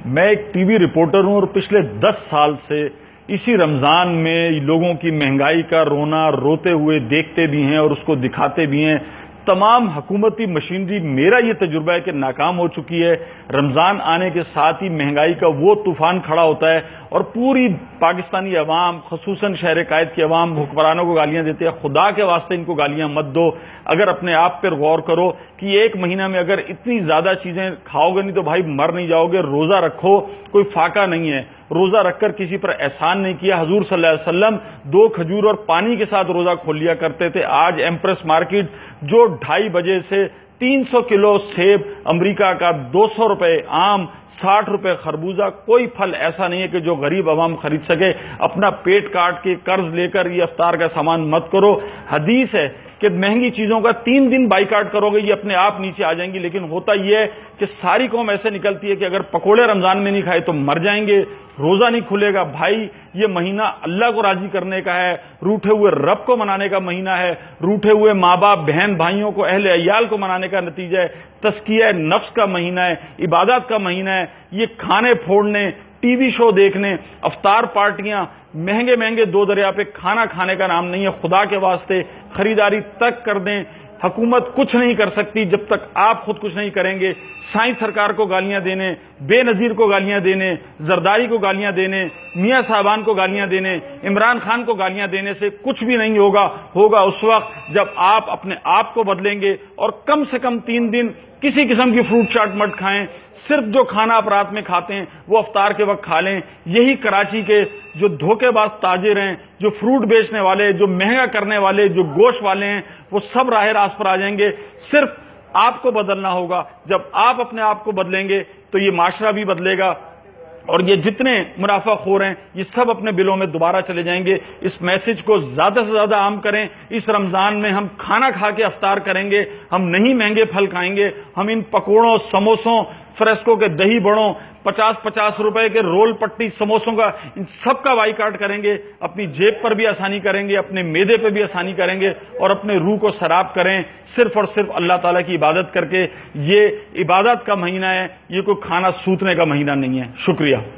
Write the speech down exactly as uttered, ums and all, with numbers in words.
میں ایک T V reporter ہوں اور پچھلے دس سال سے اسی رمضان میں لوگوں کی مہنگائی کا رونا روتے ہوئے دیکھتے بھی ہیں اور اس کو دکھاتے بھی ہیں۔ تمام حکومتی مشینری میرا یہ تجربہ ہے کہ ناکام ہو چکی ہے۔ رمضان آنے کے ساتھ ہی مہنگائی کا وہ طوفان کھڑا ہوتا ہے اور پوری پاکستانی عوام خصوصاً شہر قائد کی عوام حکمرانوں کو گالیاں دیتے ہیں۔ خدا کے واسطے ان کو گالیاں مت دو، اگر اپنے آپ پر غور کرو کہ ایک مہینہ میں اگر اتنی زیادہ چیزیں کھاؤ گے نہیں تو بھائی مر نہیں جاؤ گے۔ روزہ رکھو، کوئی فاقہ نہیں ہے، روزہ رکھ کر کسی پر احسان نہیں کیا۔ حضور صلی اللہ علیہ وسلم دو کھجور اور پانی کے ساتھ روزہ کھول لیا کرتے تھے۔ آج ایمپریس مارکیٹ جو ڈھائی بجے سے تین سو کلو سیب امریکہ کا، دو سو روپے آم، ساٹھ روپے خربوزہ، کوئی پھل ایسا نہیں ہے کہ جو غریب عوام خرید سکے۔ اپنا پیٹ کاٹ کے قرض لے کر یہ افطار کا سامان مت کرو۔ حدیث ہے کہ مہنگی چیزوں کا تین دن بائیکاٹ کرو گے یہ اپنے آپ نیچے آ جائیں گی، لیکن ہوتا یہ ہے کہ ساری قوم ایسے نکلتی ہے کہ اگر پکوڑے رمضان میں نہیں کھائے تو مر جائیں گے، روزہ نہیں کھلے گا۔ بھائی یہ مہینہ اللہ کو راضی کرنے کا ہے، روٹھے ہوئے رب کو منانے کا مہینہ ہے، روٹھے ہوئے ماں باپ بہن بھائیوں کو اہل عیال کو منانے کا نتیجہ ہے، تزکیہ نفس کا مہینہ ہے، عبادات کا مہینہ ہے۔ یہ کھانے پھوڑنے، ٹی وی شو دیکھنے، افطار پارٹیاں، مہنگے مہنگے دو دریا پہ کھانا کھانے کا نام نہیں ہے۔ خدا کے واسطے خریداری تک کر دیں۔ حکومت کچھ نہیں کر سکتی جب تک آپ خود کچھ نہیں کریں گے۔ سائنس سرکار کو گالیاں دینے، بے نظیر کو گالیاں دینے، زرداری کو گالیاں دینے، میاں صاحبان کو گالیاں دینے، عمران خان کو گالیاں دینے سے کچھ بھی نہیں ہوگا۔ ہوگا اس وقت جب آپ اپنے آپ کو بدلیں گے اور کم سے کم تین دن کسی قسم کی فروٹ چاٹ مت کھائیں، صرف جو کھانا آپ رات میں کھاتے ہیں وہ افطار کے وقت کھا لیں۔ یہی کراچی کے جو دھوکے باز تاجر ہیں، جو فروٹ بیچنے والے، جو مہنگا کرنے والے، جو گوشت والے ہیں، وہ سب راہ راست پر آ جائیں گے۔ صرف آپ کو بدلنا ہوگا۔ جب آپ اپنے آپ کو بدلیں گے تو یہ معاشرہ بھی بدلے گا اور یہ جتنے منافع خور ہیں یہ سب اپنے بلوں میں دوبارہ چلے جائیں گے۔ اس میسج کو زیادہ سے زیادہ عام کریں۔ اس رمضان میں ہم کھانا کھا کے افطار کریں گے، ہم نہیں مہنگے پھل کھائیں گے، ہم ان پکوڑوں، سموسوں، فریسکو کے دہی بڑوں، پچاس پچاس روپے کے رول پٹی سموسوں کا، ان سب کا بائیکاٹ کریں گے۔ اپنی جیب پر بھی آسانی کریں گے، اپنے معدے پہ بھی آسانی کریں گے اور اپنے روح کو سراب کریں صرف اور صرف اللہ تعالیٰ کی عبادت کر کے۔ یہ عبادت کا مہینہ ہے، یہ کوئی کھانا سوتنے کا مہینہ نہیں ہے۔ شکریہ۔